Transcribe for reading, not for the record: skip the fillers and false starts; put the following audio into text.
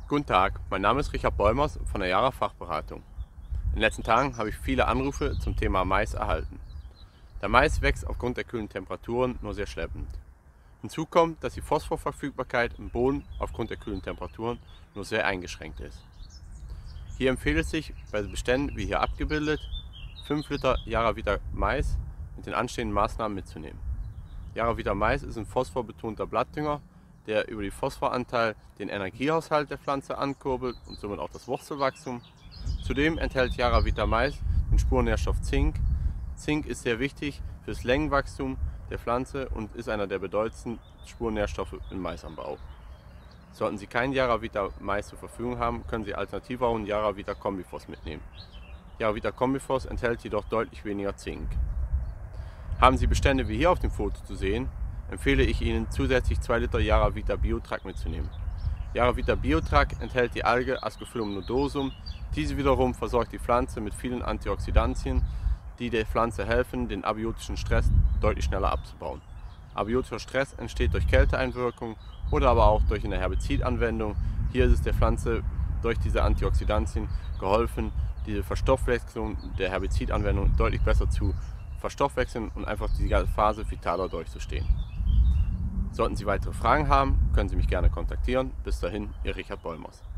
Guten Tag, mein Name ist Richard Bollmers von der Yara Fachberatung. In den letzten Tagen habe ich viele Anrufe zum Thema Mais erhalten. Der Mais wächst aufgrund der kühlen Temperaturen nur sehr schleppend. Hinzu kommt, dass die Phosphorverfügbarkeit im Boden aufgrund der kühlen Temperaturen nur sehr eingeschränkt ist. Hier empfiehlt es sich, bei Beständen wie hier abgebildet, 5 Liter Yaravita Mais mit den anstehenden Maßnahmen mitzunehmen. Yaravita Mais ist ein phosphorbetonter Blattdünger, der über den Phosphoranteil den Energiehaushalt der Pflanze ankurbelt und somit auch das Wurzelwachstum. Zudem enthält Yaravita Mais den Spurnährstoff Zink. Zink ist sehr wichtig für das Längenwachstum der Pflanze und ist einer der bedeutendsten Spurnährstoffe im Maisanbau. Sollten Sie keinen Yaravita Mais zur Verfügung haben, können Sie alternativ auch einen Yaravita Combifos mitnehmen. Yaravita Combifos enthält jedoch deutlich weniger Zink. Haben Sie Bestände wie hier auf dem Foto zu sehen, empfehle ich Ihnen zusätzlich 2 Liter Yaravita Biotrac mitzunehmen. Yaravita Biotrac enthält die Alge Ascophyllum nodosum. Diese wiederum versorgt die Pflanze mit vielen Antioxidantien, die der Pflanze helfen, den abiotischen Stress deutlich schneller abzubauen. Abiotischer Stress entsteht durch Kälteeinwirkung oder aber auch durch eine Herbizidanwendung. Hier ist es der Pflanze durch diese Antioxidantien geholfen, diese Verstoffwechslung der Herbizidanwendung deutlich besser zu verstoffwechseln und einfach die Phase vitaler durchzustehen. Sollten Sie weitere Fragen haben, können Sie mich gerne kontaktieren. Bis dahin, Ihr Richard Bollmers.